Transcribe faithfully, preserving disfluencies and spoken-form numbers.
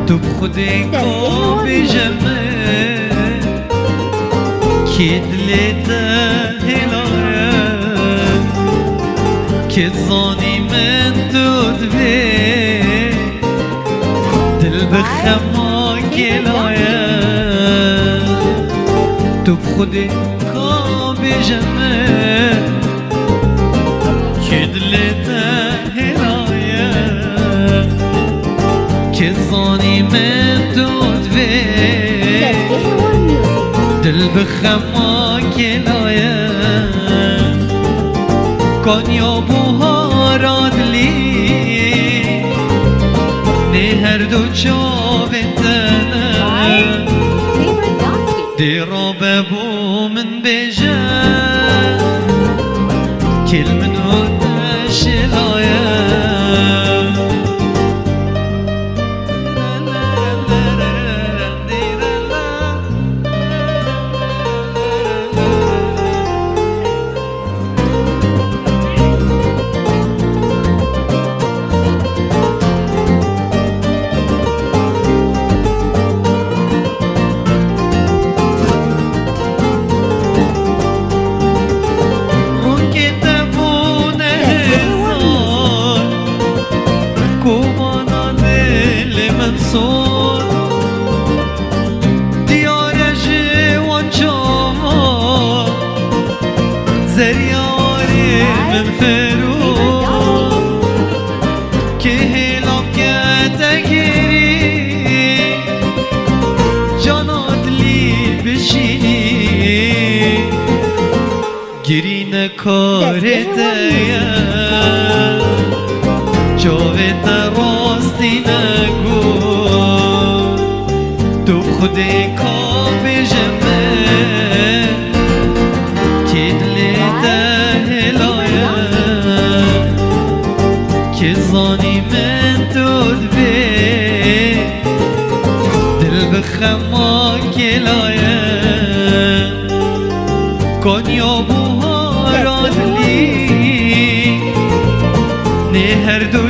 تو بخودی کو بجمه که دلت هلایه که زانی من دود بی دل بخما گلایه تو بخودی کو بجمه که دلت هلایه که زانی من دود بی دل بخما گلایه کنیا بوها دلی نه هر دو چاوتنه دیرا ببو من بجه کل منو دشلایه زریاری من فرو که هلام گیری جانات لی بشینی گیری نکارت جاوت راستی نگو تو خودی کا بجمه که زانی من دود بی دل بخما گلایه کنیا بوها را دلی نه هر دو